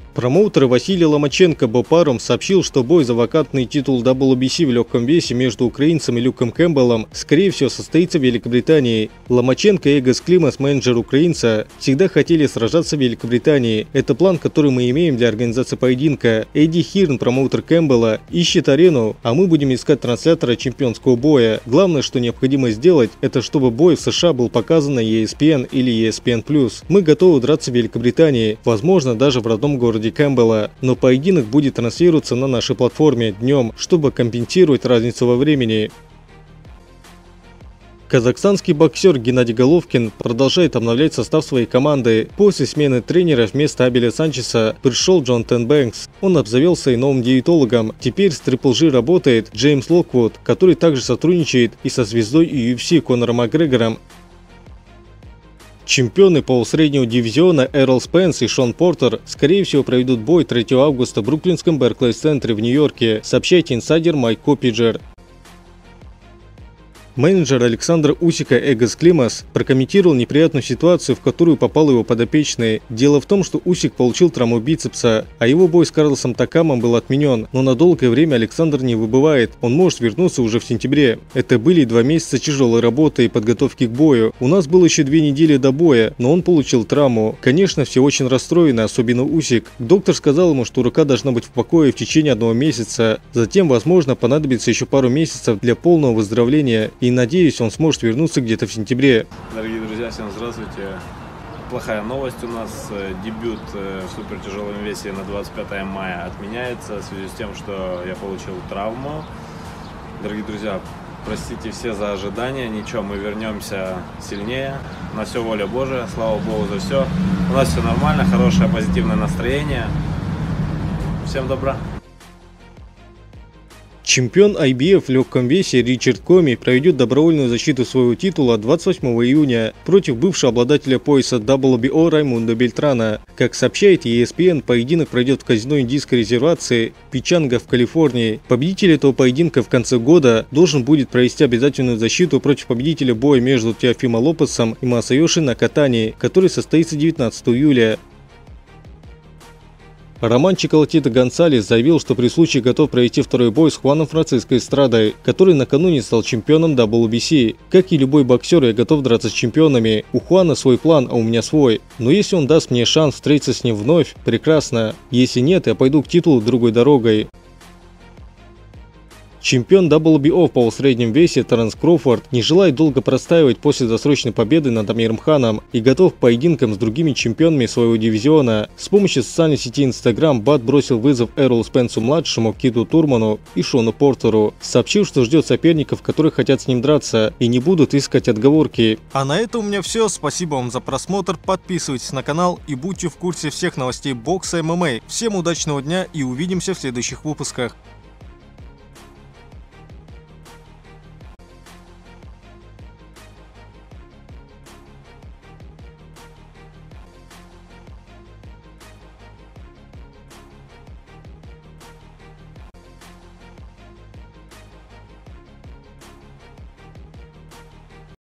Промоутер Василий Ломаченко Боб Арум сообщил, что бой за вакантный титул WBC в легком весе между украинцем и Люком Кэмпбеллом, скорее всего, состоится в Великобритании. Ломаченко и Эгос Климас, менеджер украинца, всегда хотели сражаться в Великобритании. Это план, который мы имеем для организации поединка. Эдди Хирн, промоутер Кэмпбелла, ищет арену, а мы будем искать транслятора чемпионского боя. Главное, что необходимо сделать, это чтобы бой в США был показан на ESPN или ESPN+. Мы готовы драться в Великобритании, возможно, даже в родном городе Кэмпбелла, но поединок будет транслироваться на нашей платформе днем, чтобы компенсировать разницу во времени. Казахстанский боксер Геннадий Головкин продолжает обновлять состав своей команды. После смены тренера вместо Абеля Санчеса пришел Джонатан Бэнкс. Он обзавелся и новым диетологом. Теперь с Triple G работает Джеймс Локвуд, который также сотрудничает и со звездой UFC Конором Макгрегором. Чемпионы полусреднего дивизиона Эррол Спенс и Шон Портер, скорее всего, проведут бой 3 августа в бруклинском Берклейс-центре в Нью-Йорке, сообщает инсайдер Майк Копиджер. Менеджер Александра Усика Эгос Климас прокомментировал неприятную ситуацию, в которую попал его подопечный. Дело в том, что Усик получил травму бицепса, а его бой с Карлосом Такамом был отменен, но на долгое время Александр не выбывает, он может вернуться уже в сентябре. Это были 2 месяца тяжелой работы и подготовки к бою. У нас было еще 2 недели до боя, но он получил травму. Конечно, все очень расстроены, особенно Усик. Доктор сказал ему, что рука должна быть в покое в течение 1 месяца, затем, возможно, понадобится еще пару месяцев для полного выздоровления. И надеюсь, он сможет вернуться где-то в сентябре. Дорогие друзья, всем здравствуйте. Плохая новость у нас. Дебют в супертяжелом весе на 25 мая отменяется в связи с тем, что я получил травму. Дорогие друзья, простите все за ожидания. Ничего, мы вернемся сильнее. На все воля Божия. Слава Богу за все. У нас все нормально, хорошее позитивное настроение. Всем добра. Чемпион IBF в легком весе Ричард Коми проведет добровольную защиту своего титула 28 июня против бывшего обладателя пояса WBO Раймундо Бельтрана. Как сообщает ESPN, поединок пройдет в казино индийской резервации Пичанга в Калифорнии. Победитель этого поединка в конце года должен будет провести обязательную защиту против победителя боя между Теофимо Лопесом и Масайоши Накатани, который состоится 19 июля. Роман Чиколатито Гонсалес заявил, что при случае готов провести второй бой с Хуаном Франциско Эстрадой, который накануне стал чемпионом WBC. Как и любой боксер, я готов драться с чемпионами. У Хуана свой план, а у меня свой. Но если он даст мне шанс встретиться с ним вновь, прекрасно. Если нет, я пойду к титулу другой дорогой. Чемпион WBO в полусреднем весе Теренс Кроуфорд не желает долго простаивать после досрочной победы над Амиром Ханом и готов к поединкам с другими чемпионами своего дивизиона. С помощью социальной сети Instagram Бат бросил вызов Эрролу Спенсу-младшему, Киту Турману и Шону Портеру. Сообщил, что ждет соперников, которые хотят с ним драться и не будут искать отговорки. А на этом у меня все. Спасибо вам за просмотр. Подписывайтесь на канал и будьте в курсе всех новостей бокса и ММА. Всем удачного дня и увидимся в следующих выпусках.